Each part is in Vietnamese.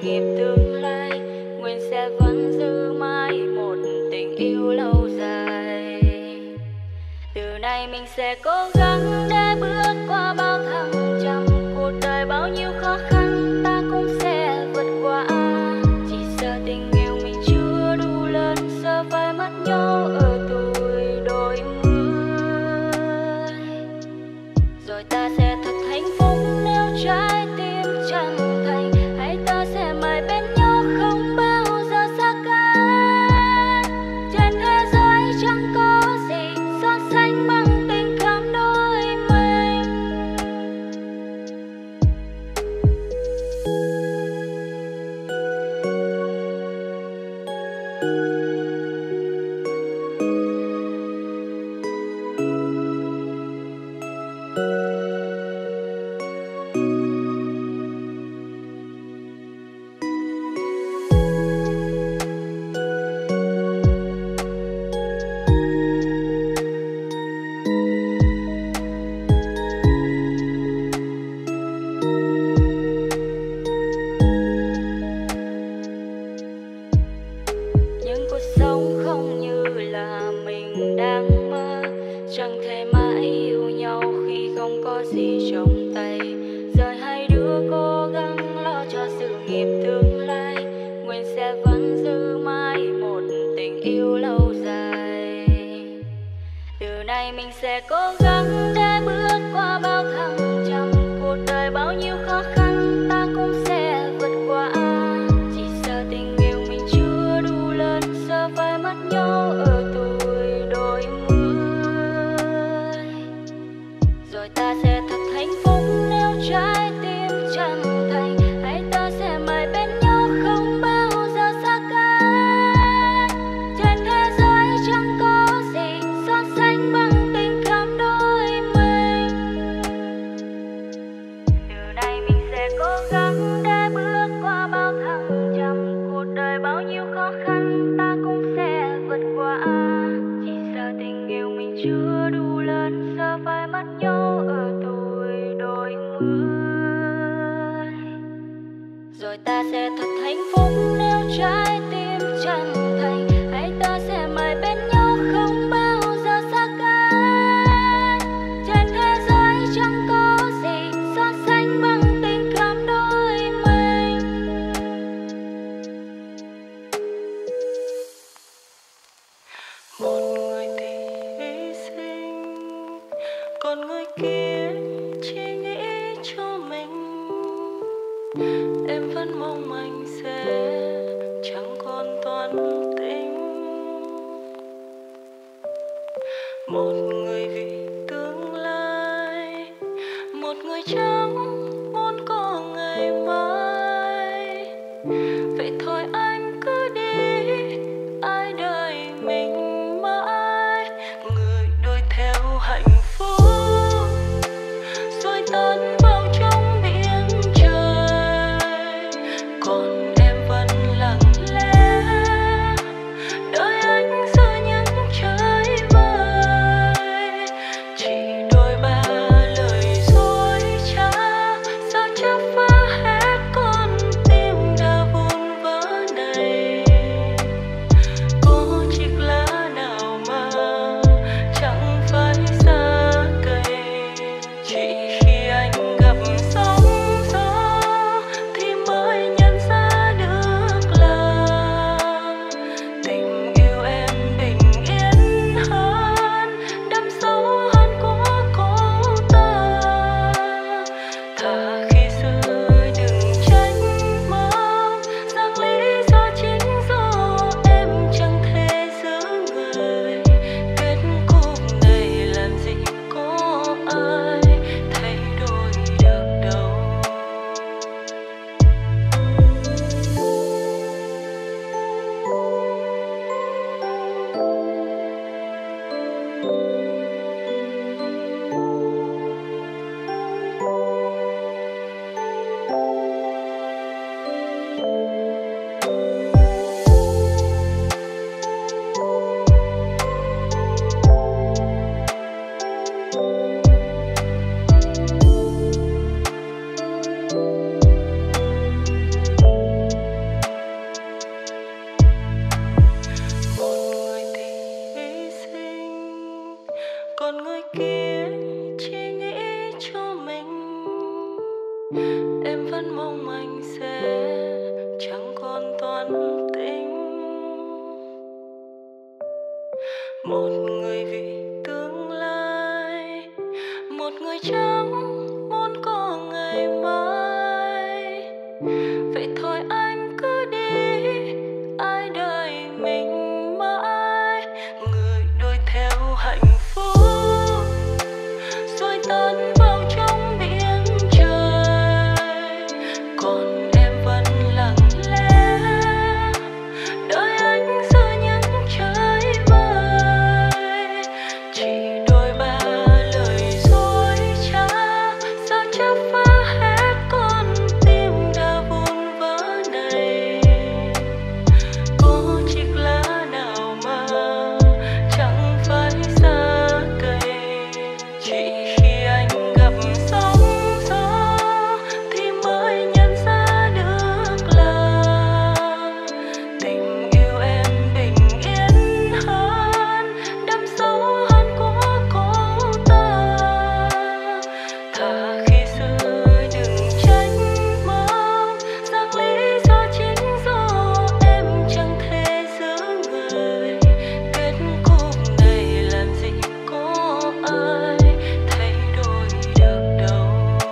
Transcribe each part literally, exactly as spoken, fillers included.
nghiệp tương lai, nguyện sẽ vẫn giữ mãi một tình yêu lâu dài. Từ nay mình sẽ cố gắng để bước qua bao thăng trầm, cuộc đời bao nhiêu khó khăn ta cũng sẽ vượt qua. Chỉ sợ tình yêu mình chưa đủ lớn, sợ phải mất nhau ở tuổi đôi mươi. Rồi ta sẽ thật hạnh phúc nếu trái tim chân thành, hay ta sẽ mãi bên nhau không bao giờ xa cách. Trên thế giới chẳng có gì so sánh bằng tình cảm đôi mình. Nhưng cuộc sống không như là mình đang mơ, chẳng thể mãi yêu nhau khi không có gì trong tay. Giờ hai đứa cố gắng lo cho sự nghiệp tương lai, nguyện sẽ vẫn giữ mãi một tình yêu lâu dài. Từ nay mình sẽ cố gắng để bước qua bao thăng trầm, cuộc đời bao nhiêu khó khăn ta cũng sẽ vượt qua. Chỉ sợ tình yêu mình chưa đủ lớn, sợ phải mất nhau ở tuổi đôi mươi. Rồi ta sẽ thật hạnh phúc nếu trái tim chân thành, hay ta sẽ mãi bên nhau không bao giờ xa cách. Trên thế giới chẳng có gì so sánh bằng tình cảm đôi mình. Từ nay mình sẽ cố gắng để bước qua bao thăng trầm, cuộc đời bao nhiêu khó khăn ta cũng sẽ vượt qua. Chỉ sợ tình yêu mình chưa đủ lớn, sợ phải mất nhau ở tuổi đôi mươi. Rồi ta sẽ thật hạnh phúc nếu trái tim chân thành, hay ta sẽ mãi bên nhau không bao giờ xa cách. Trên thế giới chẳng có gì so sánh bằng tình cảm đôi mình. Một người thì hy sinh, còn người kia chỉ nghĩ cho mình. Em vẫn mong anh sẽ chẳng còn toan tính. Một người vì tương lai, một người chẳng muốn có ngày mai. Vậy thôi anh cứ đi, ai đợi mình mãi. Người đuổi theo hạnh phúc rồi tan vào trong biển trời, còn em vẫn lặng lẽ đợi anh giữa những trời vơi. em vẫn mong anh sẽ chẳng còn toan tính. Một người vì tương lai, một người chẳng muốn có ngày mai. Vậy thôi anh cứ đi, ai đợi mình mãi. Người đuổi theo hạnh phúc rồi tan vào trong biển trời, còn em vẫn lặng lẽ đợi anh giữa những trái vơi. Chỉ đôi ba lời dối trá, sao chắp phá hết con tim đã vun vỡ này. Có chiếc lá nào mà chẳng phải xa cây, chỉ khi anh gặp sóng gió thì mới nhận ra được là tình yêu em bình yên hơn, đậm sâu hơn của cô ta. Thà khi xưa đừng trách mong rằng lý do chính do em chẳng thể giữ người. Kết cục này làm gì có ai thay đổi được đâu.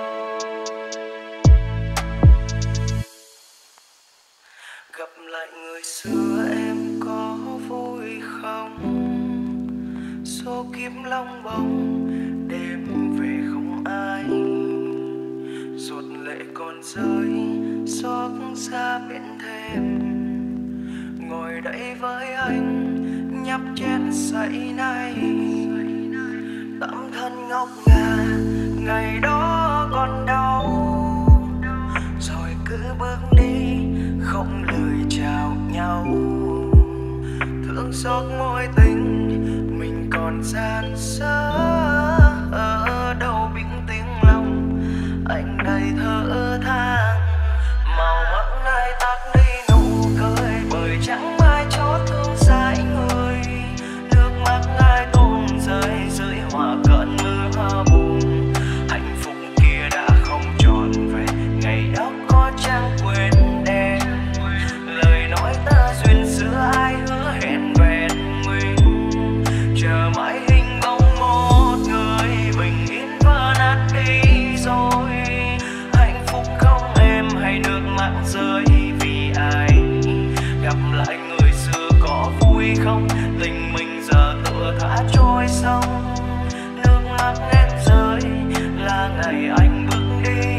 Gặp lại người xưa em có vui không? Số kiếp long bóng đêm về không ai, giọt lệ còn rơi xót xa biển thêm. Ngồi đây với anh nhấp chén say này, tấm thân ngọc ngà ngày đó còn đau. Rồi cứ bước đi không lời chào nhau, thương xót mối tình mình còn gian dở. Ở đâu biển tiếng lòng anh đây thở than, màu mẫn ai tắt đi nụ cười, bởi chẳng ai chót thương sai người. Nước mắt ai tuôn rơi dưới hoa cơn mưa buồn, hạnh phúc kia đã không trọn vẹn, ngày đó có chẳng quên đêm. Lời nói ta duyên xưa ai hứa hẹn vẹn nguyên, chờ mãi hình bóng một người bình yên vỡ nát đi rồi. Hạnh phúc không em hay nước mắt rơi vì ai. Gặp lại người xưa có vui không? Tình mình giờ tựa thả trôi sông. Nước mắt em rơi là ngày anh bước đi.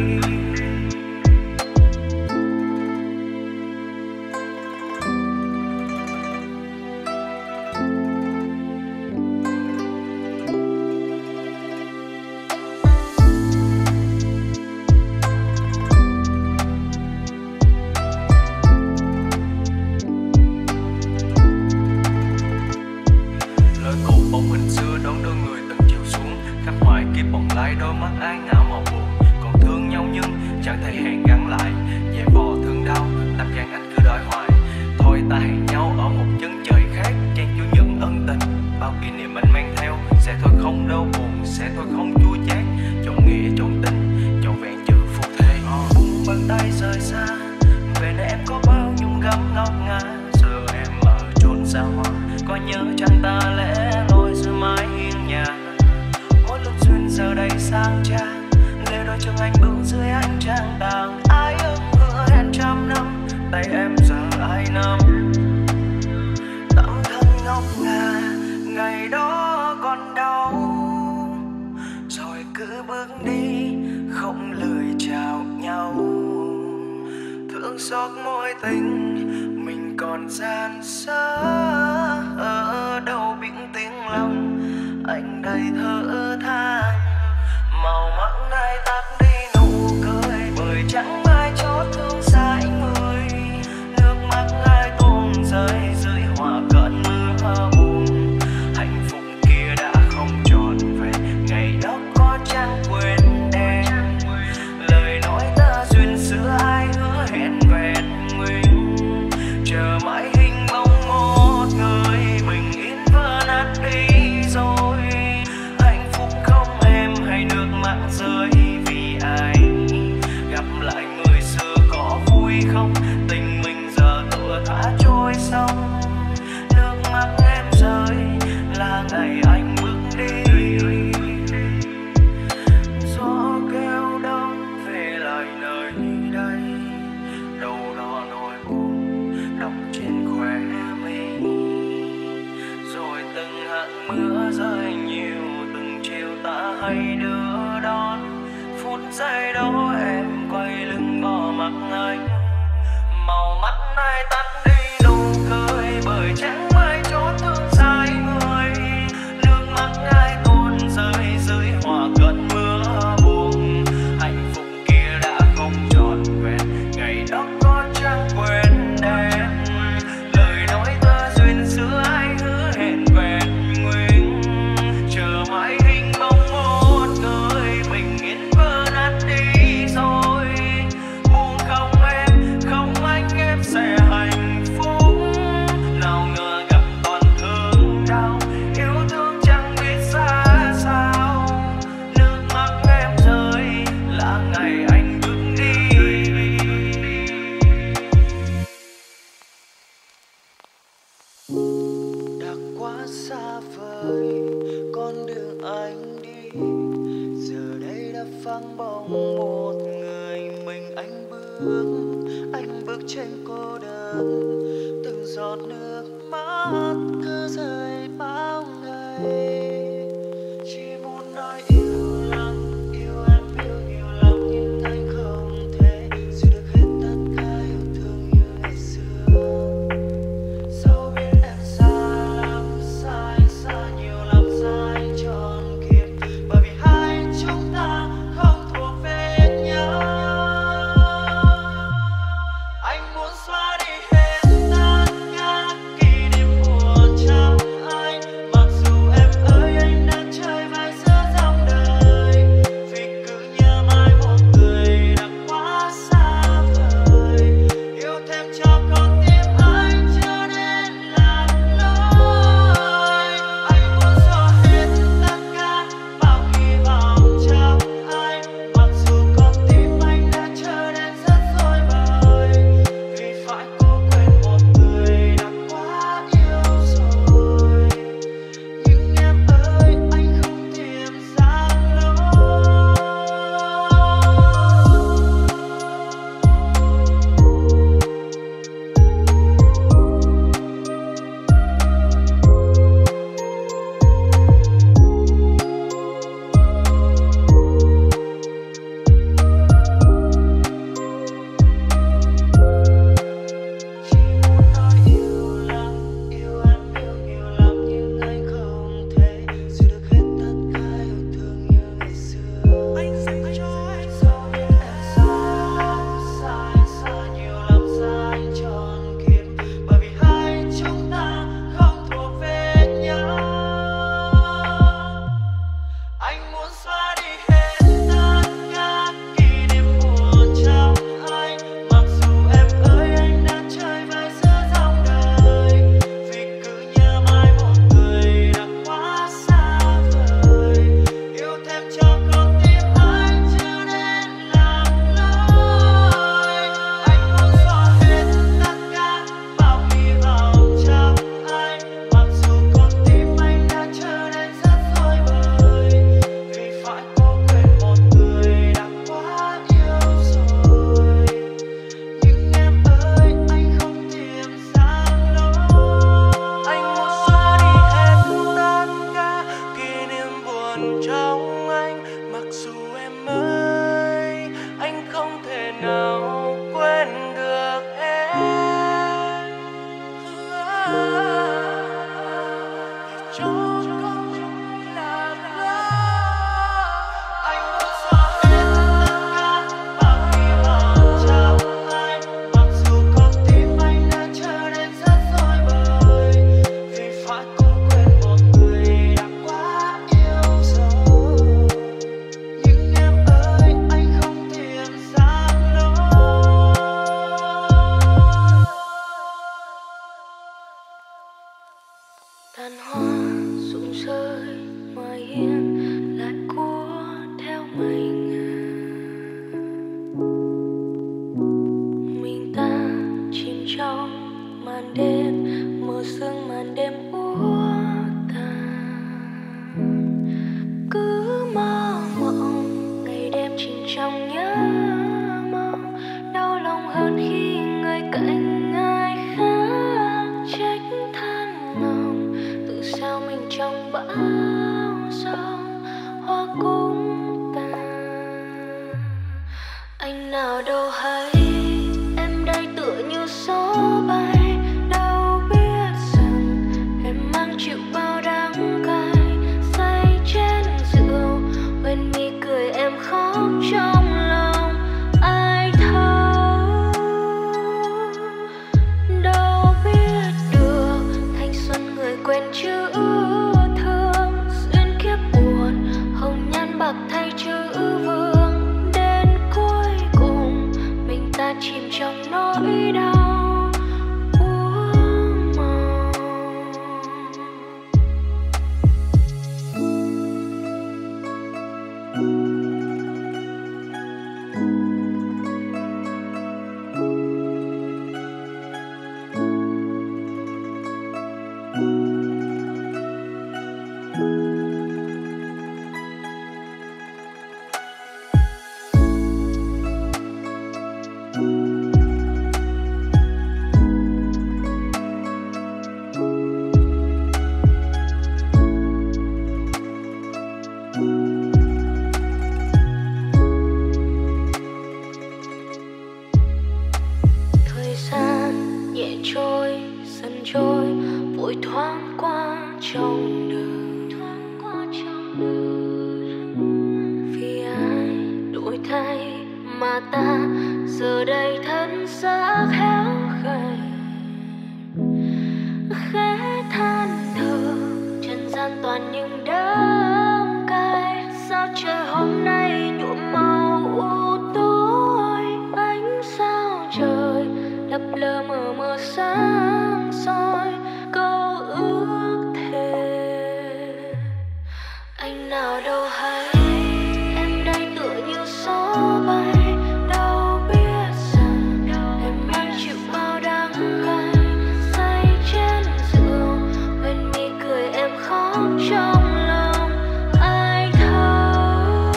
Lời cổ bóng hình xưa đón đưa người từng chiều xuống, khắc hoài kiếp bồng lai đôi mắt ái ngạo màu buồn. Còn thương nhau nhưng chẳng thể hẹn gắn lại, về vò thương đau làm gian anh cứ đòi hoài. Thôi ta hẹn nhau ở một chân trời khác, chen chua những ân tình bao kỷ niệm anh mang theo. Sẽ thôi không đau buồn, sẽ thôi không chua chát, chọn nghĩa chọn tình, chọn vẹn chữ phù thê. Buông bàn tay rời xa, về nơi em có bao nhung gấm ngọc ngà. Giờ em ở chốn xa hoa, có nhớ chăng ta lẽ loi giữa mái hiên nhà. Mỗi lúc duyên giờ đây sang trang, lê đôi chân anh bước dưới ánh trăng tàng. Ai ước hứa hẹn trăm năm, tay em giờ ai nắm. Tấm thân ngọc ngà ngày đó còn đau, rồi cứ bước đi không lời chào nhau. Thương xót mối tình mình còn gian dở. Ở đâu biển tiếng lòng anh đây thở than, màu mẫn ai tắt đi nụ cười, bởi chẳng ai chót thương sai người. Nước mắt ai tuôn rơi dưới hoa cơn mưa buồn, hạnh phúc kia đã không trọn vẹn, ngày đó có chẳng quên đêm. Lời nói ta duyên xưa ai hứa hẹn vẹn nguyên, chờ mãi hình bóng một người bình yên vỡ nát đi rồi. Hạnh phúc không em hay nước mắt rơi vì màu mắt ai tắt đi nụ cười bởi chẳng ai cho thương sai người. Nước mắt ai tuôn rơi dưới hoa cơn mưa buồn. Hạnh phúc kia đã không trọn vẹn, ngày đó có chẳng quên đến. Lời nói ta duyên xưa ai hứa hẹn vẹn nguyên. Chờ mãi hình bóng một người bình yên vỡ nát đi rồi. Buồn không em, không anh em sẽ hạnh phúc. Nào ngờ gặp toàn thương đau, yêu thương chẳng biết ra sao. Nước mắt em rơi là ngày anh bước đi. Đã quá xa vời con đường anh đi, giờ đây đã vắng bóng một người mình anh bước. Anh bước trên cô đơn, từng giọt nước mắt cứ rơi bao ngày. Chỉ muốn nói yêu lắm, yêu em yêu nhiều lắm, nhưng anh không thể giữ được hết tất cả yêu thương như ngày xưa. Dẫu biết em xa lắm, xa anh xa nhiều lắm, xa anh trọn kiếp, bởi vì hai chúng ta không thuộc về nhau. Anh muốn xóa đi hết tất cả kỷ niệm buồn trong anh. Mặc dù em ơi anh đang chơi vai giữa dòng đời, vì cứ nhớ mãi một người đã quá xa vời. Yêu thêm cho con tim anh chưa nên làm lỗi. Anh muốn xóa hết tất cả bao hy vọng trong anh. Mặc dù con tim anh đã trở nên rất rối bời, vì phải cố quên một người đã quá yêu rồi. Nhưng em ơi anh không tìm ra lối. Chỉ muốn nói yêu lắm, yêu em yêu nhiều lắm, nhưng anh không thể giữ được hết tất cả yêu thương như ngày xưa. Anh dành cho em dẫu biết em xa lắm, xa anh xa nhiều lắm, xa anh trọn kiếp, bởi vì hai chúng ta không thuộc về nhau. Anh muốn xóa đi hết tất cả kỷ niệm buồn trong anh. Mặc dù em ơi anh đang chơi vai giữa dòng đời, vì cứ nhớ mãi một người đã quá xa vời. Yêu thêm cho con tim anh chưa nên làm lỗi. Anh muốn xóa hết tất cả bao hy vọng trong anh. Mặc dù con tim anh đã trở nên rất rối bời, vì phải cố quên một người đã quá yêu rồi. Nhưng em ơi anh không tìm ra lối. Anh muốn xóa đi hết tất cả kỷ niệm buồn trong anh. Mặc dù em ơi anh không thể nào quên được em. Cho con là anh muốn xóa hết tất cả bao hy vọng trong anh. Mặc dù con tim anh đã trở nên rất rối bời, vì phải cố quên một người đã quá yêu rồi. Nhưng em ơi anh không tìm ra lối. Tàn hoa rụng rơi ngoài hiên lại cua theo mây ngả. Mình ta chìm trong màn đêm, mờ sương màn đêm úa tàn. Cứ mơ mộng ngày đêm chìm trong nhớ mong, đau lòng hơn khi người cạnh ai khác trách than lòng. Tự sao mình trong bão giông hoa cũng tàn. Anh nào đâu hay em đây tựa như vội thoáng qua trong đời, thoáng qua trong đời. Vì ai đổi thay mà ta giờ đây thân xác héo gầy, khẽ than thở trần gian toàn những đắng cay. Sao trời hôm nay nhuộm màu u tối, ánh sao trời lập lờ mờ mờ sáng soi câu ước thề. Anh nào đâu hay em đây tựa như gió bay, đâu biết rằng em mang chịu bao đắng cay. Say trên rượu bên mi cười em khóc trong lòng, ai thấu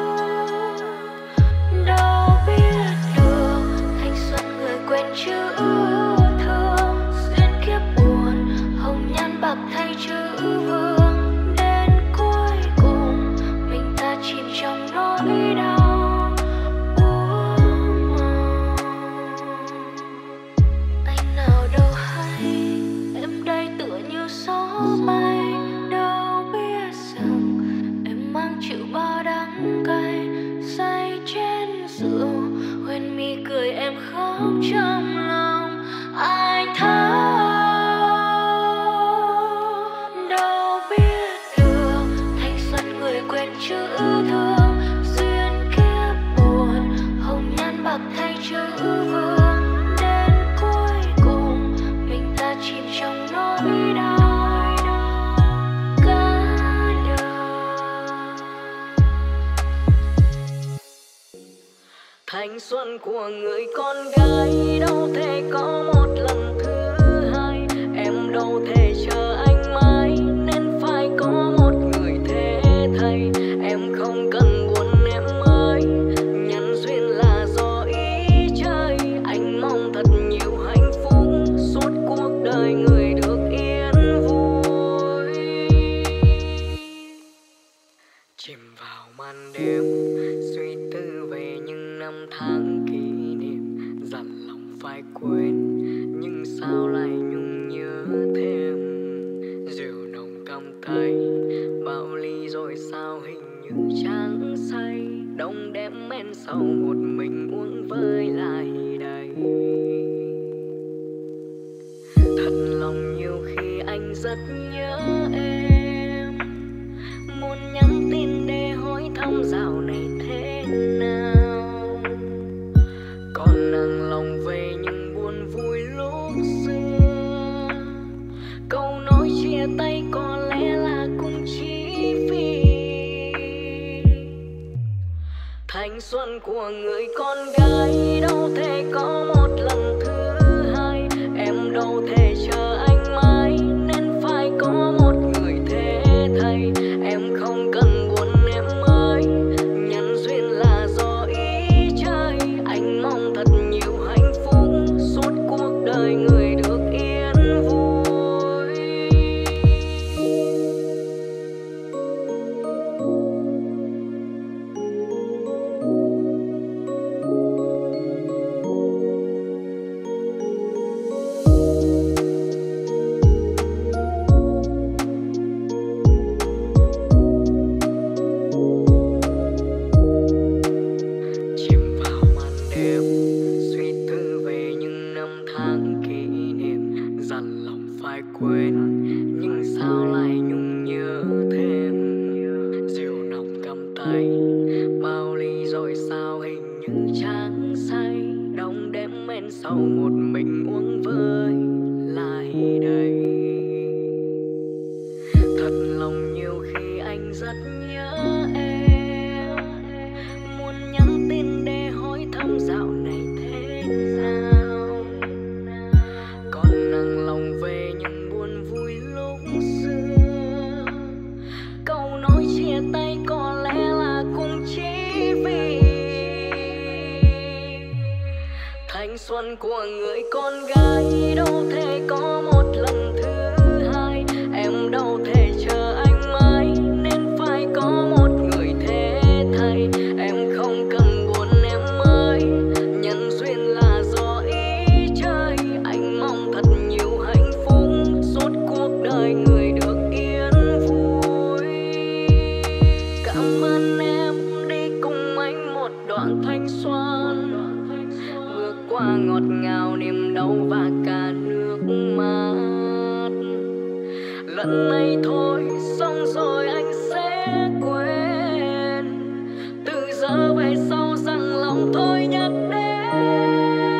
đâu biết được thanh xuân người quen chữ thương. Duyên kiếp buồn hồng nhan bạc thay chữ vương, đến cuối cùng mình ta chìm trong nỗi đau buông màu. Anh nào đâu hay em đây tựa như gió bay, đâu biết rằng em mang chịu bao đắng cay. Say trên rượu quên mi cười em khóc trong lòng, ai thấu đâu biết được thanh xuân người quen chữ thương. Duyên kiếp buồn hồng nhan bạc thay chữ vương, đến cuối cùng mình ta chìm trong nỗi đau cả đời. Thanh xuân của người con gái đâu thể có một lần thứ hai. Em đâu thể chờ anh mãi nên phải có một người thế thay. Em không cần buồn em ơi, nhân duyên là do ý trời. Anh mong thật nhiều hạnh phúc suốt cuộc đời người được yên vui. Chìm vào màn đêm suy tư về những năm tháng kỷ niệm, dặn lòng phải quên nhưng sao lại nhung nhớ thêm. Rượu nồng cầm tay bao ly rồi sao hình như chẳng say, đông đêm men sầu một mình uống với lại đây. Thật lòng nhiều khi anh rất nhớ em, muốn nhắn tin để hỏi thăm dạo này thế nào. Còn nặng lòng về những buồn vui lúc xưa, câu nói chia tay có lẽ là cũng chỉ vì thanh xuân của người con gái đâu thể có một lần thứ hai. Em đâu thể chờ anh mãi nên phải có một người thế thay. Em không cần buồn em ơi, nhân duyên là do ý trời. Anh mong thật nhiều hạnh phúc suốt cuộc đời người được yên vui. Chìm vào màn đêm suy tư về những năm tháng kỷ niệm, dặn lòng phải quên nhưng sao lại nhung nhớ thêm. Rượu nồng cầm tay bao ly rồi sao hình như chẳng say, đông đêm men sầu một mình uống với lại đây. Thật lòng nhiều khi anh rất nhớ em, muốn nhắn tin để hỏi thăm dạo này thế nào. Còn nặng lòng về những buồn vui lúc xưa, câu nói chia tay có lẽ là cũng chỉ vì thanh xuân của người con gái đâu thể có một lần thứ hai. Em đâu thể chờ anh mãi nên phải có một người thế thay. Em không cần buồn em ơi, nhân duyên là do ý trời. Anh mong thật nhiều hạnh phúc suốt cuộc xoan, bước qua ngọt ngào niềm đau và cả nước mắt. Lần này thôi xong rồi anh sẽ quên, từ giờ về sau rằng lòng thôi nhắc đến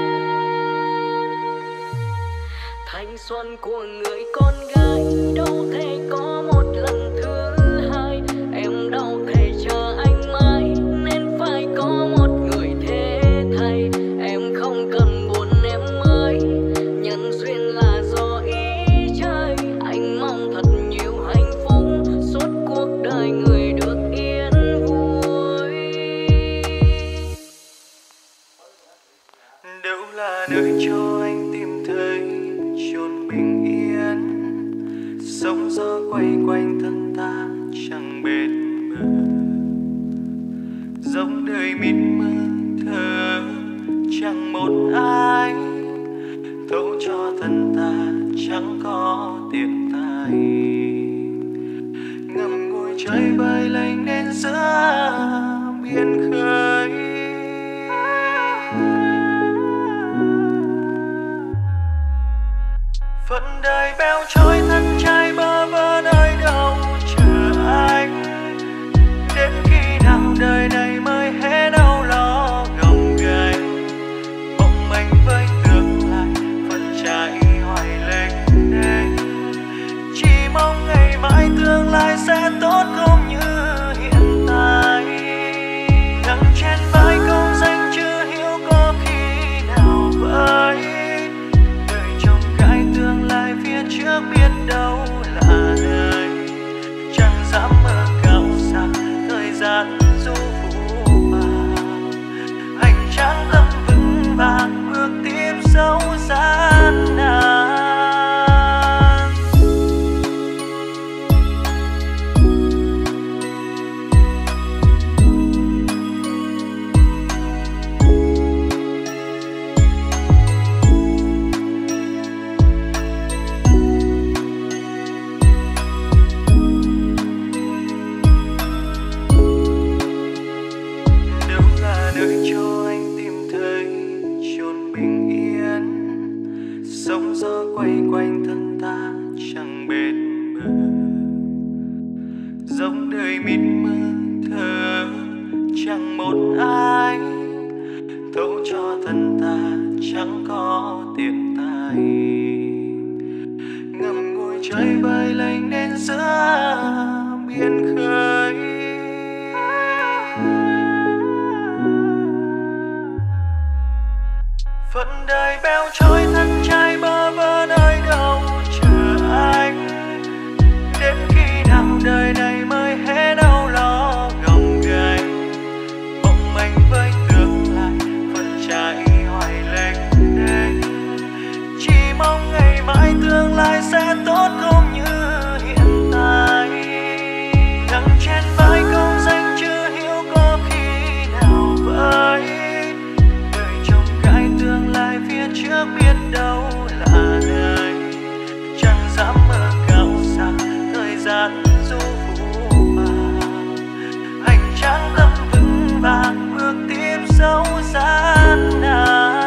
thanh xuân của người con gái. Đâu thể có một lần thứ hai, em đâu thể chờ anh mãi, nên phải có một người thế thay. Em không cần buồn em ơi, nhân duyên là do ý trời. Anh mong thật nhiều hạnh phúc suốt cuộc đời, người được yên vui. Đâu là nơi cho anh tìm thấy chốn bình yên, sóng gió quay quanh thân ta chẳng bên bờ, dòng đời mịt mờ thơ chẳng một ai, thấu cho thân ta chẳng có tiếng tai. Ngầm ngùi chơi bơi lênh đến giữa biển khơi, phận đời beo trôi thân trai bơ vơ nơi đâu chờ anh. Đến khi nào đời này mới hết âu lo gồng gánh, mong manh với tương lai phần trái hoài lênh đênh. Chỉ mong ngày mai tương lai sẽ tốt không như hiện tại. Nặng trên vai công danh chưa hiểu có khi nào với đời chồng gái tương lai phía trước biết đâu là đời. Chẳng dám mơ cao xa thời gian du phù vàng, hành trang tâm vững vàng bước tiếp dấu gian nan. Sóng gió quay quanh thân ta chẳng bên bờ, dòng đời mịt mờ thơ chẳng một ai, thấu cho thân ta chẳng có tiếng tai. Ngầm ngùi chơi bơi lênh đến giữa biển khơi, phận đời beo trôi thân trai bơ vơ nơi đâu chờ anh. Đến khi nào đời này mới hết âu lo gồng gánh, mong manh với tương lai phần trái hoài lênh đênh. Chỉ mong ngày mai tương lai sẽ tốt không như hiện tại. Nặng trên vai công danh chưa hiểu có khi nào với đời chồng gái tương lai phía trước biết đâu là đời. Chẳng dám mơ cao xa thời gian du phù vàng, hành trang tâm vững vàng bước tiếp dấu gian nan.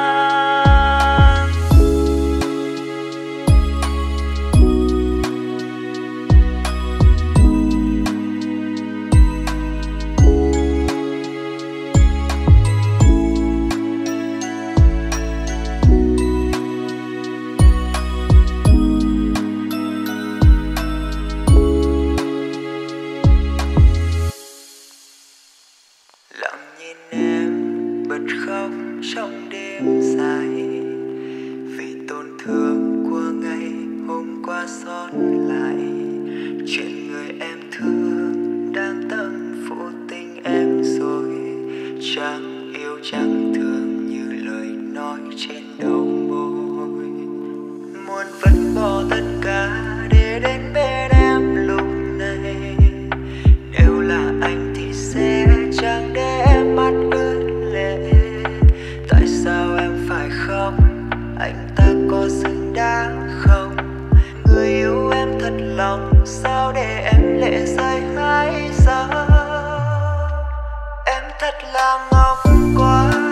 Trong đêm dài vì tổn thương của ngày hôm qua xót lại, chuyện người em thương đang tâm phụ tình em rồi. Chẳng yêu chẳng thương như lời nói trên đầu môi, muốn vứt bỏ tất cả để đến bên em lúc này. Nếu là anh thì sẽ chẳng để em mắt ướt lệ. Tại sao em phải khóc, anh ta có xứng đáng không? Người yêu em thật lòng, sao để em lệ rơi hay sao? Em thật là ngốc quá.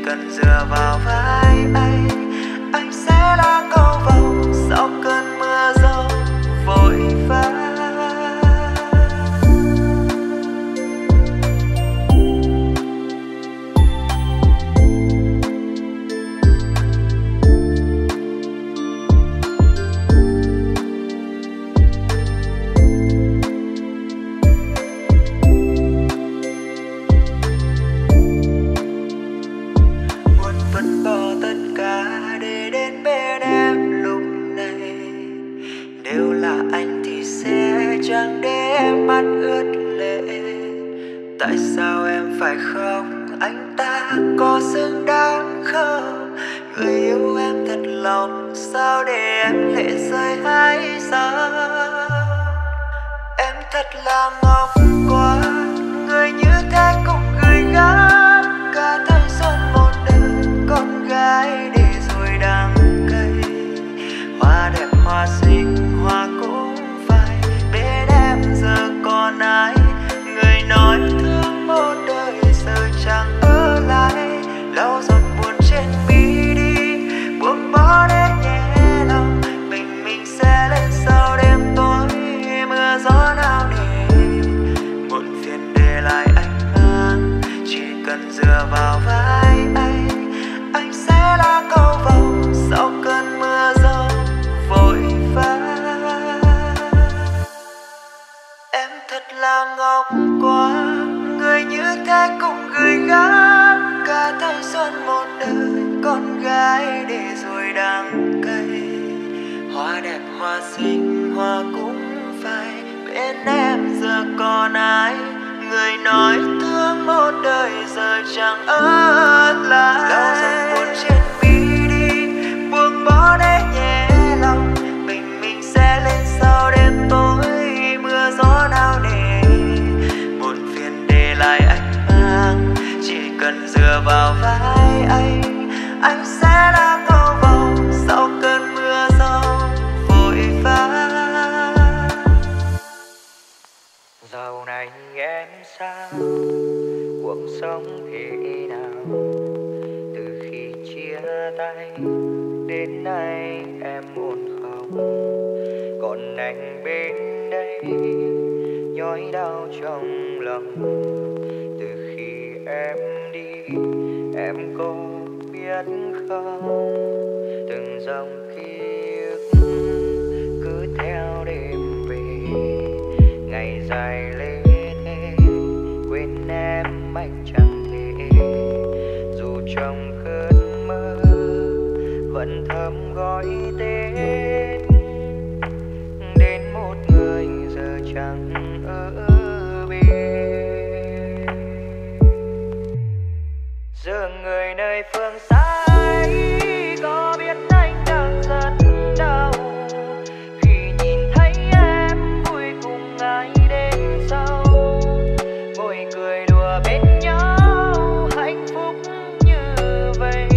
cần dựa vào vai anh, anh sẽ là cầu vồng sau cơn mưa gió vội vã. Tại sao em phải khóc, anh ta có xứng đáng không? Người yêu em thật lòng, sao để em lệ rơi hay sao? Em thật là ngốc quá, người như thế cũng gửi gắm cả thanh xuân một đời con gái để rồi đắng cay. Hoa đẹp hoa xinh hoa cũng phải bên em, giờ còn ai? Người nói thương một đời giờ chẳng ở lại, lau giọt buồn trên mi đi, buông bỏ để nhẹ lòng. Mình mình sẽ lên sau đêm tối, mưa gió nào để muộn phiền để lại anh mang. Chỉ cần dựa vào vai anh, anh sẽ là cầu vồng sau cơn mưa gió vội vã. Em thật là ngốc quá, người như thế cũng gửi gắm cả thanh xuân một đời con gái để rồi đắng cay. Hoa đẹp hoa xinh hoa cũng phải bên em, giờ còn ai? Người nói thương một đời giờ chẳng ở lại, lau giọt buồn trên mi đi, buông bỏ để nhẹ lòng. Mình mình sẽ lên sau đêm tối, mưa gió nào để buồn phiền để lại anh mang. Chỉ cần dựa vào vai anh, anh sẽ là cầu vồng sau cơn mưa gió vội vã. Dạo này em sao, cuộc sống thế nào? Từ khi chia tay đến nay em ổn không? Còn anh bên đây nhói đau trong lòng. Từ khi em đi em có biết không, từng dòng ký ức cứ theo đêm về, ngày dài lê thế quên em anh chẳng thể. Dù trong cơn mơ vẫn thầm gọi tên, đến một người giờ chẳng ở bên. Giờ người nơi phương xa ấy có biết anh đang rất đau, khi nhìn thấy em vui cùng ai đến sau, ngồi cười đùa bên nhau hạnh phúc như vậy.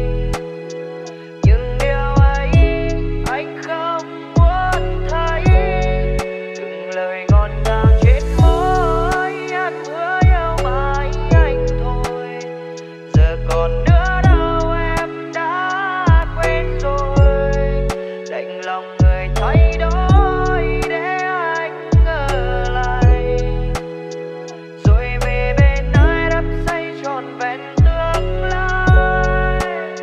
Nhưng điều ấy anh không muốn thấy, từng lời ngọt ngào trên môi anh hứa yêu mãi anh thôi. Giờ còn nữa đâu em đã quên rồi, đành lòng người thay đổi để anh ở lại, rồi về bên ai đắp xây trọn vẹn tương lai.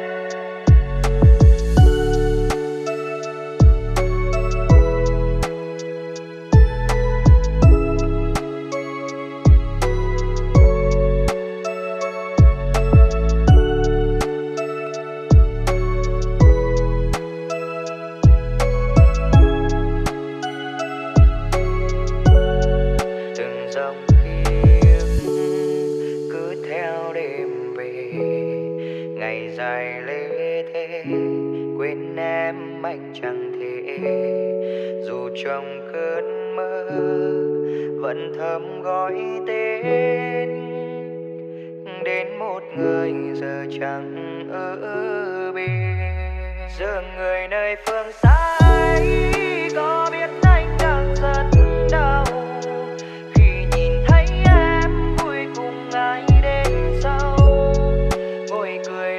Từng dòng ký ức cứ theo đêm về, ngày dài lê thế quên em anh chẳng thể. Dù trong cơn mơ vẫn thầm gọi tên, đến một người giờ chẳng ở bên. Giờ người nơi phương xa ấy có biết anh đang rất đau, khi nhìn thấy em vui cùng ai đến sau, ngồi cười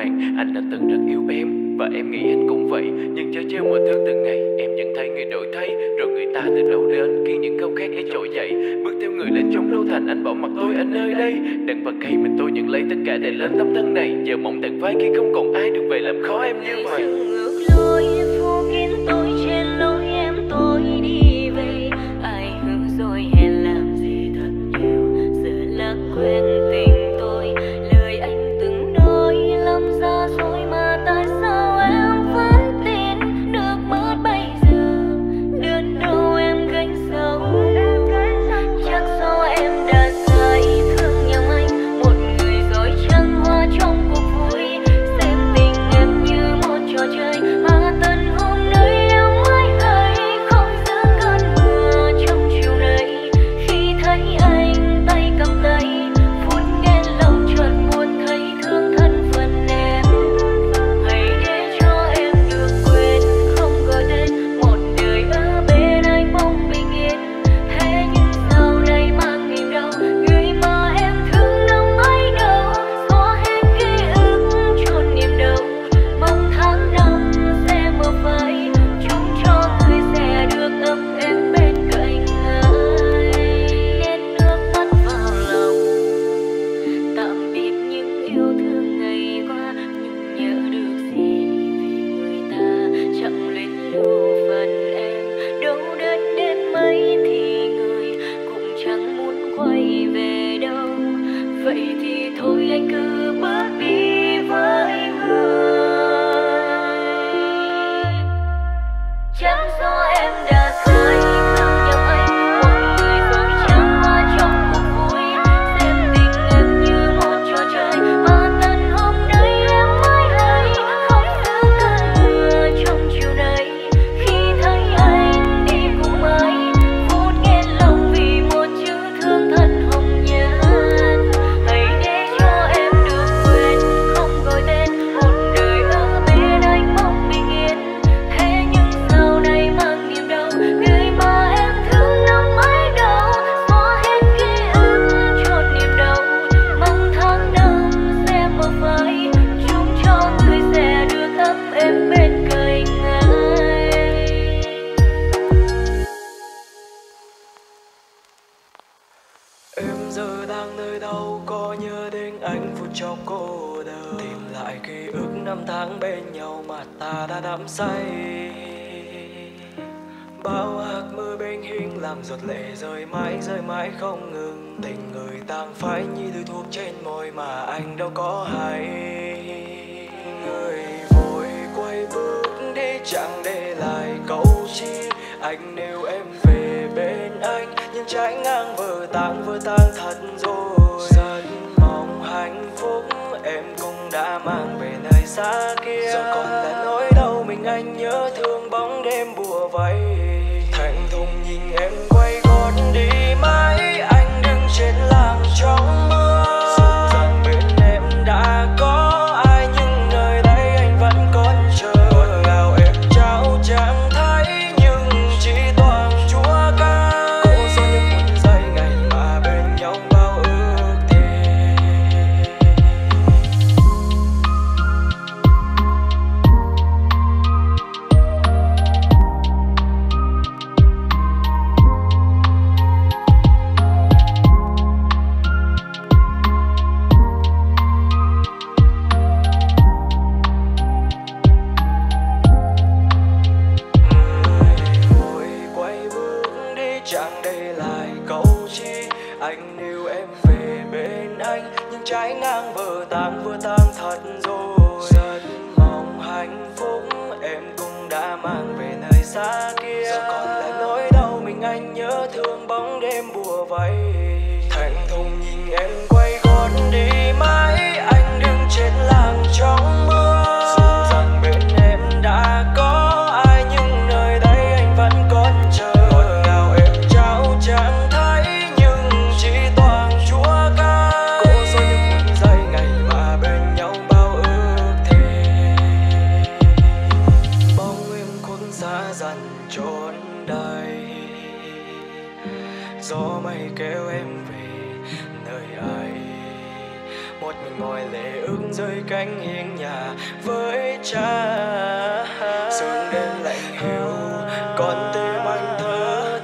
màng. Anh đã từng rất yêu em và em nghĩ anh cũng vậy, nhưng chớ trêu mọi thứ từng ngày em nhận thấy người đổi thay. Rồi người ta từ đâu đến khiến những câu khác ấy trỗi dậy, bước theo người lên trong lâu thành. Anh bỏ mặc tôi ở nơi đây, đắng và cay mình tôi nhận lấy tất cả để lên tấm thân này. Giờ mong tàn phai khi không còn ai được về làm khó em như vậy. Ngược lối phủ kín tôi trên lối em tôi đi về, ai hứa rồi hẹn làm gì thật nhiều, giờ lãng quên tình tôi. Lời anh từng nói lắm xa rồi mà tại sao em vẫn tin được mất bây giờ. Đơn đâu em gánh sâu, chắc do em đã sai thương nhầm anh, một người dối trăng hoa trong cuộc vui. Xem tình em như một trò chơi mà tận hôm nay em mới hay không giữ cơn mưa trong chiều nay. Khi thấy anh tay cầm tay, phút nghe lòng chợt buồn thấy thương thân phận em. Hãy để cho em được quên không gọi tên, một đời ở bên anh mong bình yên. Thế nhưng sau này mang niềm đau, người mà em thương năm ấy đâu, xóa hết ký ức chôn niềm đau. Mong tháng năm sẽ mơ phai, chung cho người sẽ được ấm êm bên cạnh ai. Nét nước mắt vào lòng, tạm biệt những yêu thương ngày qua, nhưng nhớ được gì vì người ta chẳng lên đủ phần em. Đâu đến đến mấy thì người cũng chẳng muốn quay về đâu, vậy thì thôi anh cứ bước đi với người. Chẳng do em đã sai thương nhầm anh, một người dối trăng hoa trong cuộc vui. Xem tình em như một trò chơi mà tận hôm nay em mới hay không giữ cơn mưa trong chiều nay. Khi thấy anh đi cùng ai, phút nghe lòng vì một chữ thương thân hồng nhan. Hãy để cho em được quên không gọi tên, một đời ở bên anh mong bình yên. Thế nhưng sau này mang niềm đau, người mà em thương năm ấy đâu, xóa hết ký ức chôn niềm đau. Mong tháng năm sẽ mơ phai, chung cho người sẽ được ấm êm bên cạnh ai. Em giờ đang nơi đâu, có nhớ đến anh phút chốc cô đơn, tìm lại ký ức năm tháng bên nhau mà ta đã đắm say. Bao hạt mưa bên hiên làm giọt lệ rơi mãi rơi mãi không ngừng. Tình người tàn phai như thứ thuốc trên môi mà anh đâu có hay. Người vội quay bước đi chẳng để lại câu chi. Anh nếu em về bên anh, nhưng trái ngang vừa tan vừa tan thật rồi. Rất mong hạnh phúc em cũng đã mang về nơi xa kia. Giờ còn là nỗi đau mình anh nhớ thương bóng đêm bùa vây. Thẹn thùng nhìn em quay gót đi mãi, anh đứng trên làng trong mưa. Dù rằng bên em đã có ai, nhưng nơi đây anh vẫn còn chờ. Ngọt ngào em trao chẳng thấy, nhưng chỉ toàn chúa ca. Cố số những phút giây ngày mà bên nhau bao ước thề. Vội quay bước đi chẳng để lại câu chi. Anh yêu em về bên anh, nhưng trái ngang vừa tan vừa tan thật rồi. Rất mong hạnh phúc em cũng đã mang về nơi xa kia. Giờ còn là nỗi đau mình anh nhớ thương bóng đêm bùa vây. Thẹn thùng nhìn em quay gót đi mãi, anh đứng trên làng trong mưa. Dù rằng bên em đã có ai, nhưng nơi đây anh vẫn còn chờ. Ngọt ngào em trao chẳng thấy, nhưng chỉ toàn chúa ca. Cố số những phút giây ngày mà bên nhau bao ước thề. Bóng em khuất xa dần cho một mình ngồi lệ ướt dưới cánh hiên nhà với cha. Sương đêm lạnh hiu con tim anh thở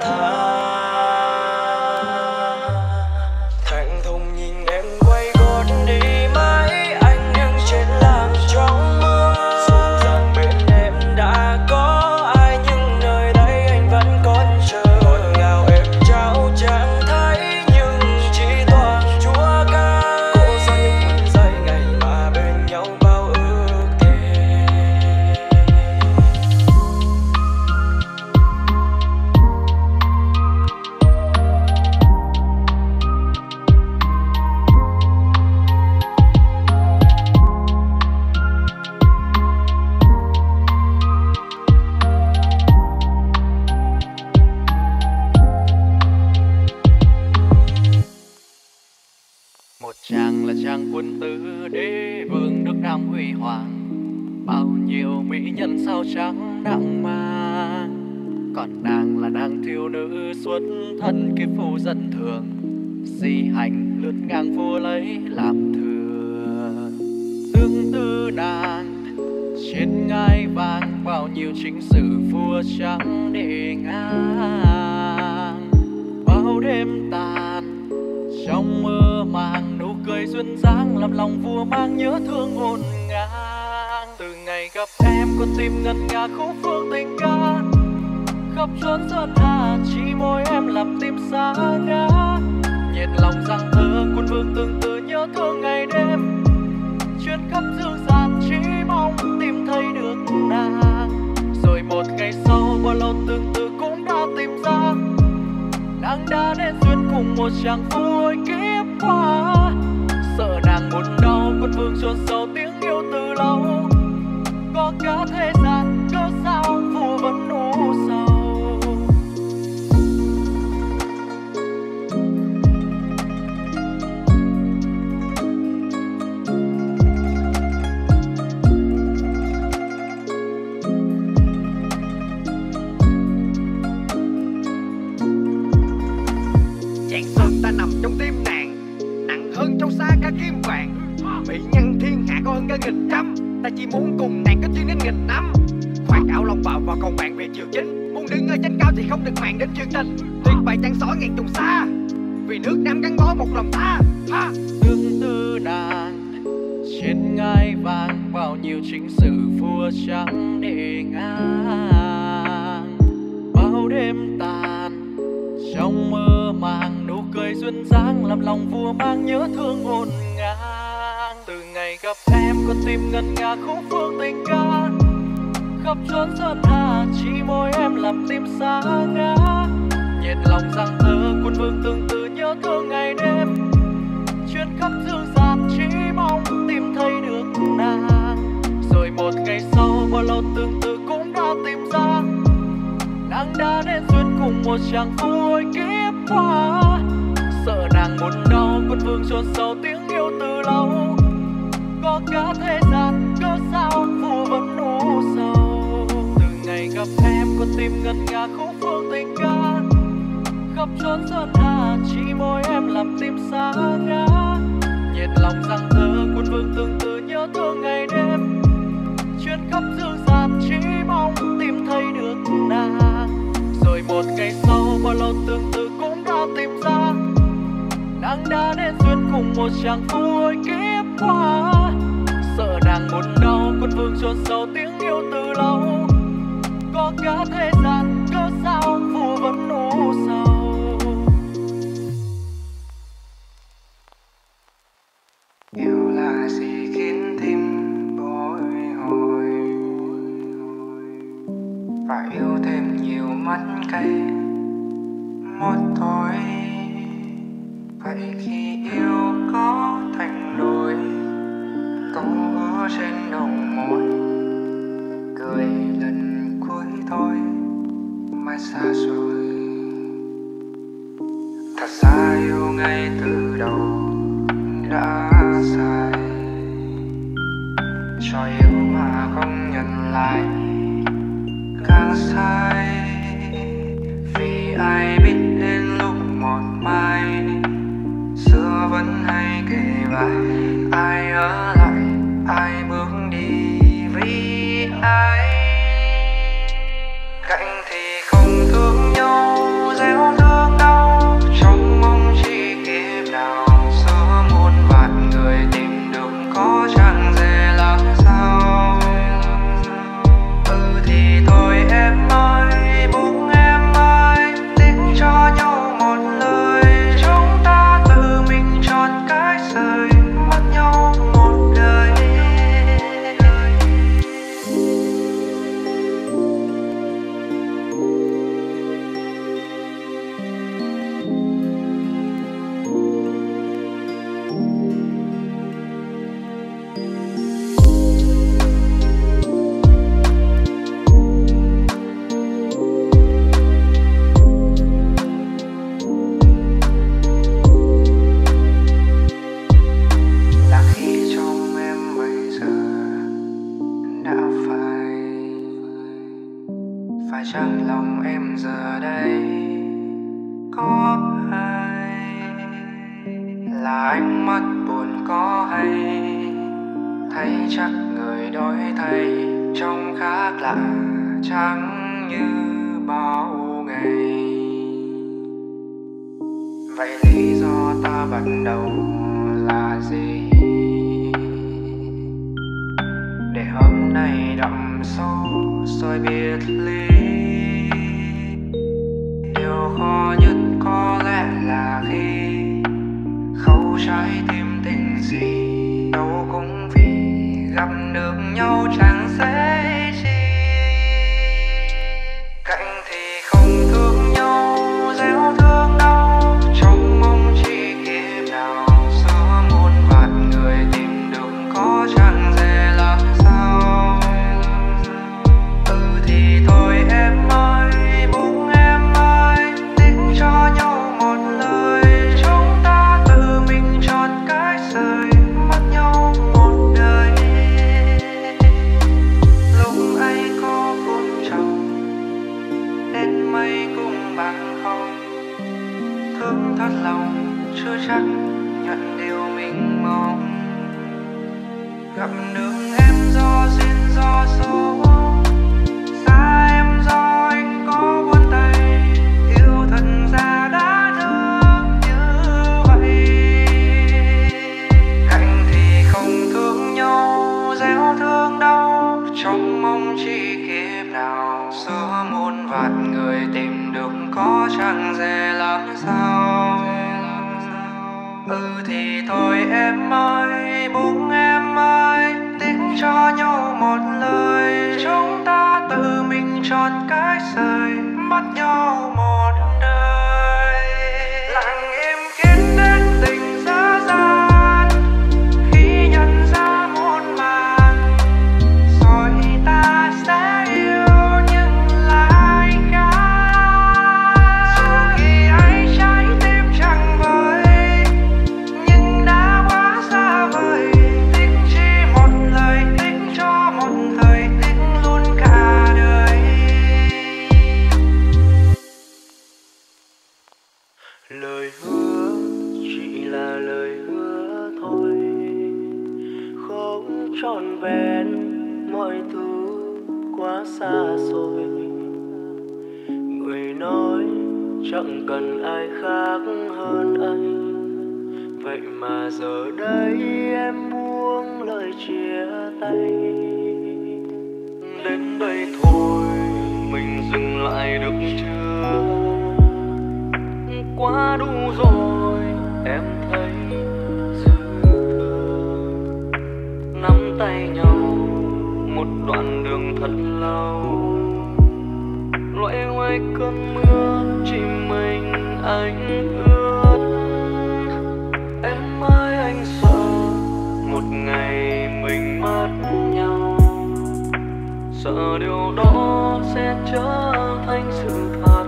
than. Thành thùng nhìn em quay gót đi mãi, anh đứng trên làng trong mưa. Dù rằng bên em đã có ai nhưng nơi đây anh vẫn còn chờ. Ngọt ngào em trao chẳng thấy nhưng chỉ toàn chúa ca. Cố do những phút giây ngày mà bên nhau bao ước thề. Một chàng là chàng quân tử đế vương nước Nam huy hoàng, bao nhiêu mỹ nhân sao trắng nặng mang. Còn nàng là nàng thiếu nữ xuất thân kiếp phu dân thường, di hành lướt ngang vua lấy làm thừa. Tương tư nàng trên ngai vàng, bao nhiêu chính sử vua trắng để ngang. Bao đêm tàn trong mơ màng, nụ cười duyên dáng làm lòng vua mang nhớ thương ngổn ngang. Từ ngày gặp em con tim ngân nga khúc phương tình ca, khắp chốn sơn hà chỉ môi em làm tim xa ngã. Nhiệt lòng rằng thơ quân vương tương tư nhớ thương ngày đêm, chuyến khắp dương gian chỉ mong tìm thấy được nàng. Rồi một ngày sau bao lâu tương tư cũng đã tìm ra, nàng đã nên duyên cùng một chàng phu ôi kiếp qua. Sợ nàng buồn đau quân vương chôn sâu tiếng yêu từ lâu, có cả thế gian cớ sao phu vẫn u sầu. Chàng sơn ta nằm trong tim nàng, nặng hơn châu xa cả kim vàng. Mỹ nhân thiên hạ có hơn cả nghìn trăm, ta chỉ muốn cùng nàng kết duyên đến nghìn năm. Khoác áo lòng bào và còn bạn về chiều chính, muốn đứng ở trên cao thì không được màng đến chuyện tình. Tuyệt bại chẳng sỏi ngàn trùng xa, vì nước Nam gắn bó một lòng ta. Ha! Tương tư nàng trên ngai vàng, bao nhiêu chính sử vua trắng để ngang. Bao đêm tàn trong mơ màng, nụ cười duyên dáng làm lòng vua mang nhớ thương ngổn ngang. Từ ngày gặp em con tim ngân nga khúc phương tình ca, khắp chốn sơn hà chỉ môi em làm tim xa ngã. Nhiệt lòng rằng thơ quân vương tương tư nhớ thương ngày đêm, chuyến khắp dương gian chỉ mong tìm thấy được nàng. Rồi một ngày sau bao lâu tương tư cũng đã tìm ra, nàng đã nên duyên cùng một chàng phu ôi kiếp qua. Sợ nàng buồn đau quân vương chôn sâu tiếng yêu từ lâu, có cả thế gian cớ sao phu vẫn u sầu. Từ ngày gặp em con tim ngân nga khúc phương tình ca, khắp chốn sơn hà chỉ môi em làm tim xa ngã. Nhiệt lòng rằng thơ quân vương tương tư nhớ thương ngày đêm, chuyến khắp dương gian chỉ mong tìm thấy được nàng. Rồi một ngày sau bao lâu tương tư cũng đã tìm ra, nàng đã nên duyên cùng một chàng phu ôi kiếp qua. Sợ nàng buồn đau quân vương chôn sâu tiếng yêu từ lâu, có cả thế gian cớ sao phu vẫn u sầu. Yêu là gì khiến tim bồi hồi, phải yêu thêm nhiều mắt cay một thôi. Vậy khi yêu có thành đôi, câu hứa trên đầu môi, cười lần cuối thôi mai xa rồi. Thật ra yêu ngay từ đầu đã sai, cho yêu mà không nhận lại càng sai. Vì ai biết đến lúc một mai xưa vẫn hay kể bài ai ở lại, ai bước đi vì ai. Cạnh thì không thương nhau, gieo thương đau, trong mong chỉ kiếp nào giữa muôn vạn người tìm được có chẳng dễ làm sao. Ừ thì thôi em ơi, buông em ơi, tiếc cho nhau một lời, chúng ta tự mình chọn cách rời, mất nhau một đời. Là khi trong em bây giờ đã phải, phải chăng lòng em giờ đây có ai? Là ánh mắt buồn có hay, thấy chắc người đổi thay, trông khác lạ chẳng như bao ngày. Vậy lý do ta bắt đầu là gì để hôm nay đậm sâu rồi biệt ly? Điều khó nhất có lẽ là khi khâu trái tim tình gì đâu cũng vì gặp được nhau chẳng dễ chi. Cạnh thì không thương nhau, gieo thương đau, trong mong chỉ kiếp nào giữa muôn vạn người tìm được có chẳng dễ làm sao. Ừ thì thôi em ơi, buông em ơi, tiếc cho nhau một lời, chúng ta tự mình chọn cách rời, mất nhau một đời. Lúc ấy có phút trông đến mây cũng bằng không, thương thật lòng chưa chắc nhận điều mình mong. Gặp được em do duyên do số, xa em do anh có buồn tay, yêu thật ra đã thương như vậy. Cạnh thì không thương nhau, gieo thương đau, trong mong chỉ kiếp nào giữa muôn vạn người tìm được có chẳng dễ làm sao. Ừ thì thôi em ơi, buông em ơi, tiếc cho nhau một lời, chúng ta tự mình chọn cách rời, mất nhau một đời. Lặng im khiến đến tình dở dang, khi nhận ra muôn màng, rồi ta sẽ yêu nhưng lại khác. Dù khi ấy trái tim chẳng vơi, nhưng đã quá xa vời, tiếc chỉ một lời, tiếc cho một thời, tiếc luôn cả đời. Lời hứa chỉ là lời hứa thôi, không trọn vẹn, mọi thứ quá xa rồi. Người nói chẳng cần ai khác hơn anh, vậy mà giờ đây em buông lời chia tay. Đến đây thôi, mình dừng lại được chưa? Quá đủ rồi, em thấy dư thừa. Nắm tay nhau một đoạn đường thật lâu, loay hoay cơn mưa chỉ mình anh ướt. Em ơi anh sợ một ngày mình mất nhau, sợ điều đó sẽ trở thành sự thật.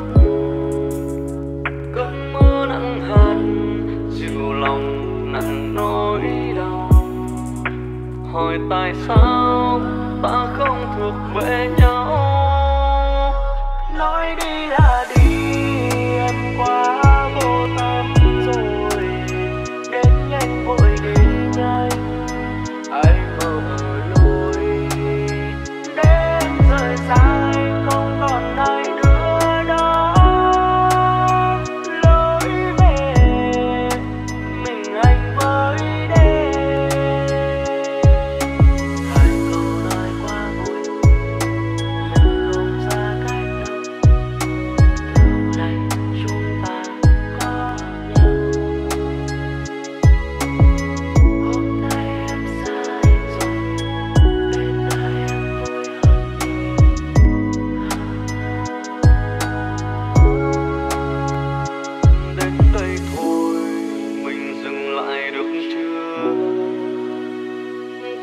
Cơn mưa nặng hạt dịu lòng nặng nỗi đau, hỏi tại sao ta không thuộc về nhau. Nói đi là đi, em quá vô tâm rồi, đến nhanh vội đi nhanh.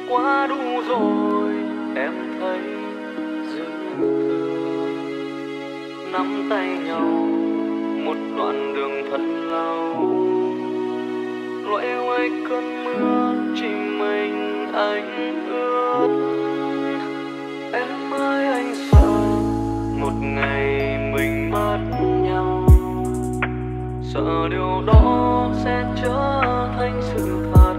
quá đủ rồi. Em thấy dư thừa nắm tay nhau một đoạn đường thật lâu, loay hoay cơn mưa chỉ mình anh ướt. Em ơi anh sợ một ngày mình mất nhau, sợ điều đó sẽ trở thành sự thật.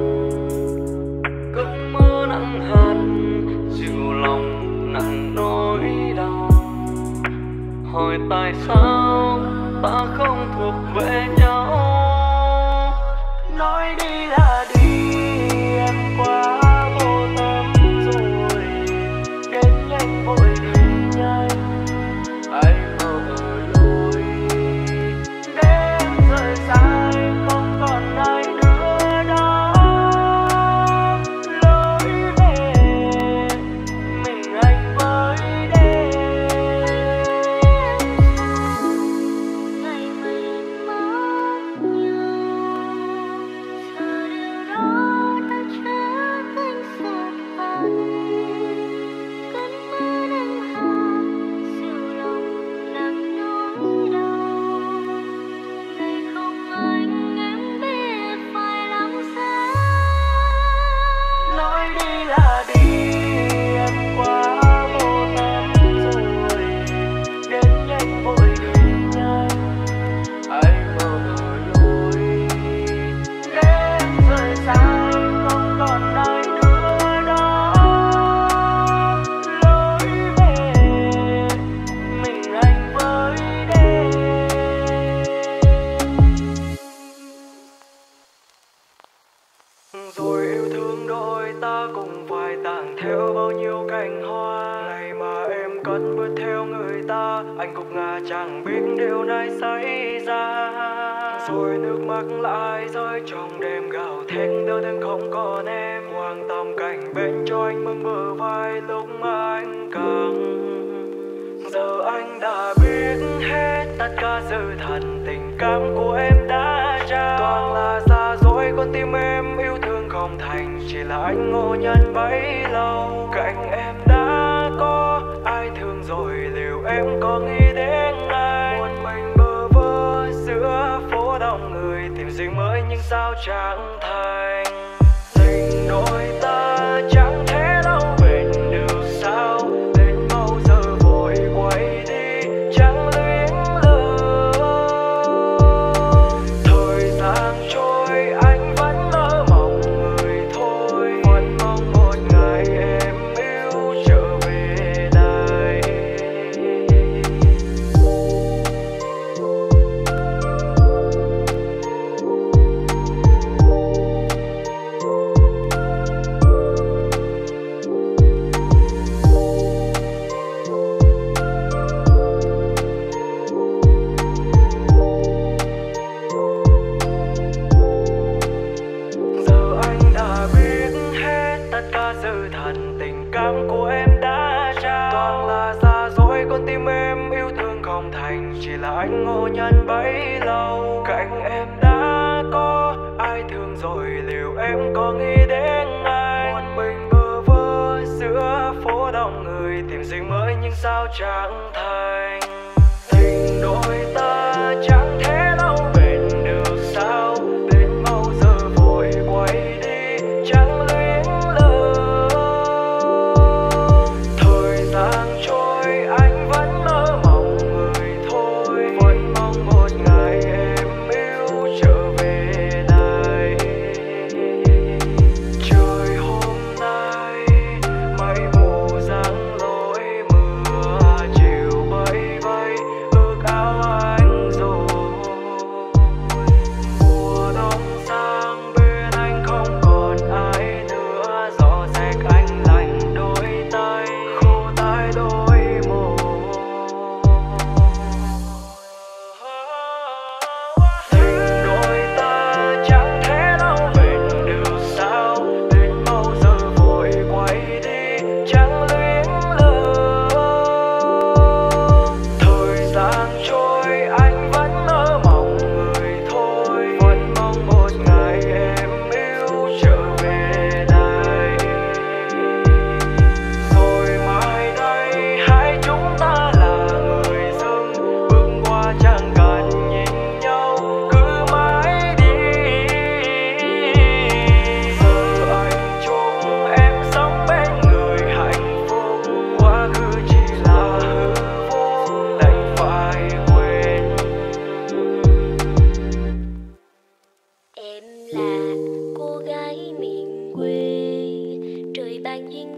Cơn mưa nặng hạt dịu lòng nặng nỗi đau, hỏi tại sao ta không thuộc về nhau. Nói đi là đi, em quá vô tâm rồi, đến nhanh vội đi nhanh, anh ở lối để em rời xa, không còn ai nữa đó. Lối về mình anh với đêm, ngày mình mất nhau, giờ điều đó đã trở thành sự thật. Cơn mưa nặng hạt dịu lòng nặng nỗi đau, ngày không anh em biết phải làm sao. nói đi là đi, em quá vô tâm rồi, đến nhanh vội đi nhanh, anh ở lối để em rời xa, không còn ai nữa đó. Lối về mình anh với đêm. Rồi yêu thương đôi ta cùng phải tàng theo bao nhiêu cành hoa. Ngày mà em cất bước theo người ta, anh gục ngã chẳng biết điều này xảy ra. Rồi nước mắt lại rơi trong đêm gào thét, đau thương không còn em. Quan tâm cảnh bên cho anh mừng bờ vai lúc mà anh cần. Giờ anh đã biết hết tất cả sự thật, tình cảm của em đã trao. Toàn là xa dối, con tim em yêu thương không thành, chỉ là anh ngộ nhận bấy lâu. Cạnh em đã có ai thương rồi, liệu em có nghĩ đến ai? Một mình bơ vơ giữa phố đông người, tìm gì mới nhưng sao chẳng thành. Tình đôi ta chẳng thể đâu bền được sao, đến bao giờ vội quay đi chẳng luyến lờ. Thời gian trôi anh vẫn mơ mộng người thôi, vẫn mong một ngày em yêu trở về đây. Giờ anh đã biết hết tất cả sự thật, tình cảm của em đã trao. Toàn là xa dối, con tim em yêu thương không thành, chỉ là anh ngộ nhận bấy lâu. Cạnh em đã có ai thương rồi, liệu em có nghĩ đến ai? Một mình bơ vơ giữa phố đông người, tìm gì mới nhưng sao chẳng thành. Tình đôi ta chẳng thể lâu bền được sao, đến bao giờ vội quay đi chẳng luyến lờ. Thời gian trôi anh vẫn mơ mộng người thôi, vẫn mong một ngày em yêu trở về đây. Trời hôm nay mây mù giăng lối mưa, chiều bay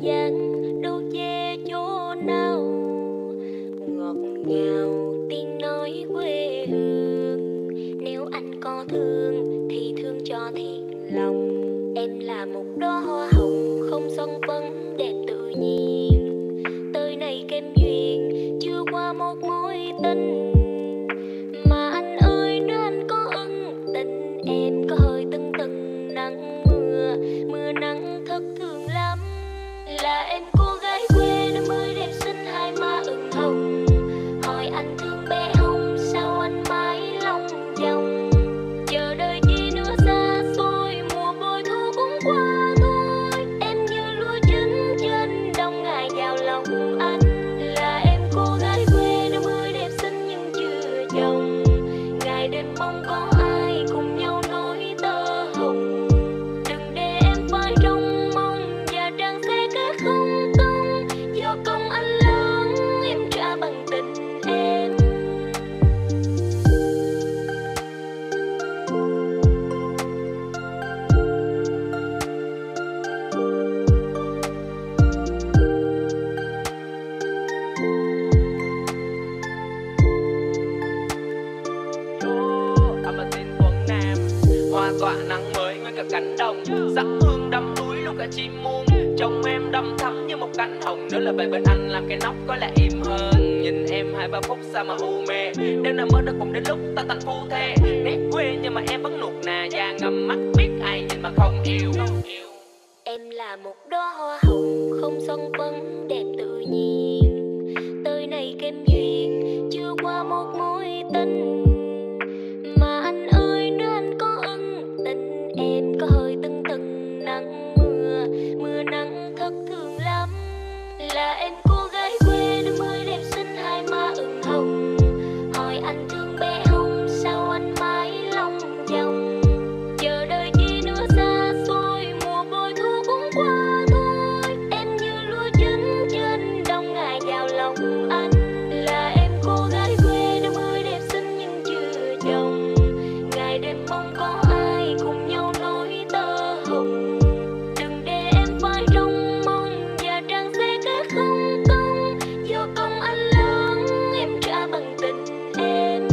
dáng đâu về chỗ nào, ngọt ngào tiếng nói quê hương. Nếu anh có thương thì thương cho thiệt lòng. Em là một đóa hoa hồng không son phấn đẹp tự nhiên. Tới nay kem duyên chưa qua một mối tình. Mà anh ơi nếu anh có ân tình, em có hơi tưng tưng nắng mưa, mưa nắng thất thường lắm. Là em cô gái quê đôi mươi đẹp xinh hai má ửng hồng. Hỏi anh thương bé không sao anh mãi lòng vòng. Chờ đợi chi nữa xa xôi, mùa bội thu cũng qua thôi. Em như lúa chín trên đông ngày vào lòng anh. Là em cô gái quê đôi mươi đẹp xinh nhưng chưa chồng. Ngày đêm mong có ai cùng nhau nối tơ hồng. Đừng để em phải trông mong và trang sẽ kết không công. Do công anh lớn em trả bằng tình em. Âm là tên Tuấn Nam, hoa tỏa nắng mới nguyên cả cánh đồng, sắc hương đắm núi lúc cả chim muôn. Trong em đâm thắm như một cánh hồng, nếu là về bên anh làm cái nóc có lẽ im hơn. Nhìn em hai ba phút sao mà u mê, đêm nào mơ đã cùng đến lúc ta thành phu thê. Nét quê nhưng mà em vẫn nuột nà, da ngầm mắt biết ai nhìn mà không yêu. Em là một đóa hoa hồng không son phấn đẹp tự nhiên. Tới nay kem duyên chưa qua một mối tình. Mà anh ơi nếu anh có ân tình, em có hơi tưng tưng nắng mưa, mưa nắng thất thường lắm. Là em cô gái quê đôi mươi đẹp xinh hai má ửng hồng. Hỏi anh thương bé không sao anh mãi lòng vòng. Chờ đợi chi nữa xa xôi, mùa bội thu cũng qua thôi. Em như lúa chín trên đông ngày vào lòng anh. Là em cô gái quê đôi mươi đẹp xinh nhưng chưa chồng. Ngày đêm mong có ai cùng nhau nối tơ hồng. Đừng để em phải trông mong và trang sẽ kết không công. Do công anh lớn em trả bằng tình em.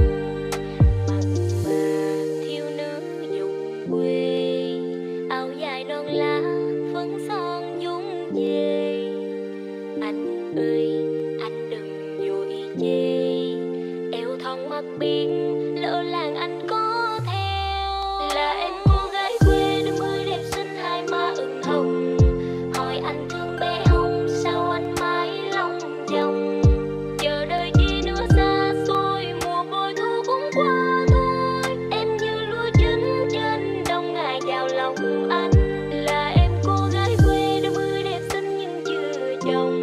Mặn mà thiếu nữ vùng quê, áo dài non lá phấn son nhún về. Anh ơi anh đừng vội chê, eo thon mắt biển lỡ làng anh có theo. Là em cô gái quê đôi mươi đẹp xinh hai má ửng hồng. Hỏi anh thương bé không sao anh mãi lòng vòng. Chờ đợi chi nữa xa xôi, mùa bội thu cũng qua thôi. Em như lúa chín trên đông ngày vào lòng anh. Là em cô gái quê đôi mươi đẹp xinh nhưng chưa chồng.